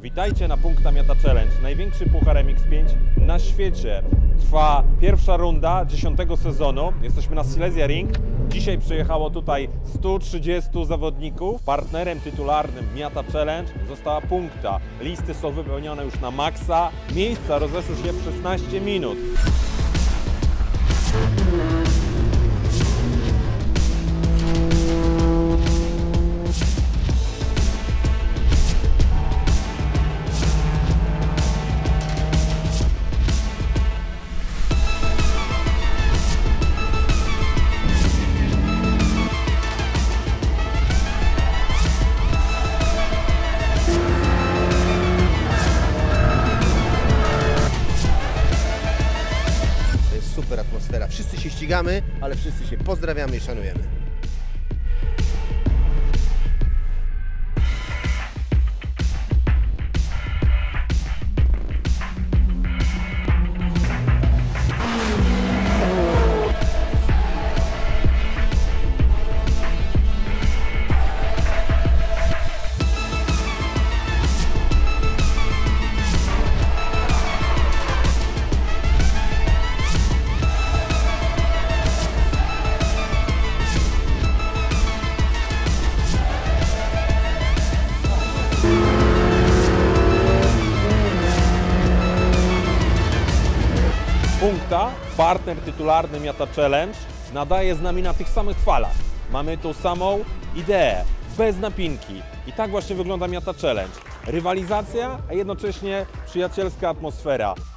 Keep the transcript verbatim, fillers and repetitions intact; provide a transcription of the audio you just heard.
Witajcie na Punkta Miata Challenge, największy puchar M X pięć na świecie. Trwa pierwsza runda dziesiątego sezonu. Jesteśmy na Silesia Ring. Dzisiaj przyjechało tutaj stu trzydziestu zawodników. Partnerem tytularnym Miata Challenge została Punkta. Listy są wypełnione już na maksa. Miejsca rozeszły się w szesnaście minut. Super atmosfera. Wszyscy się ścigamy, ale wszyscy się pozdrawiamy i szanujemy. Punkta, partner tytularny Miata Challenge, nadaje z nami na tych samych falach. Mamy tą samą ideę, bez napinki. I tak właśnie wygląda Miata Challenge. Rywalizacja, a jednocześnie przyjacielska atmosfera.